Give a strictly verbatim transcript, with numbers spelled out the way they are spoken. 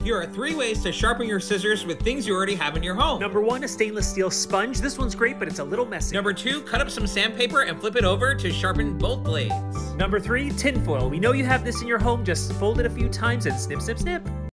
Here are three ways to sharpen your scissors with things you already have in your home. Number one, a stainless steel sponge. This one's great, but it's a little messy. Number two, cut up some sandpaper and flip it over to sharpen both blades. Number three, tinfoil. We know you have this in your home. Just fold it a few times and snip, snip, snip.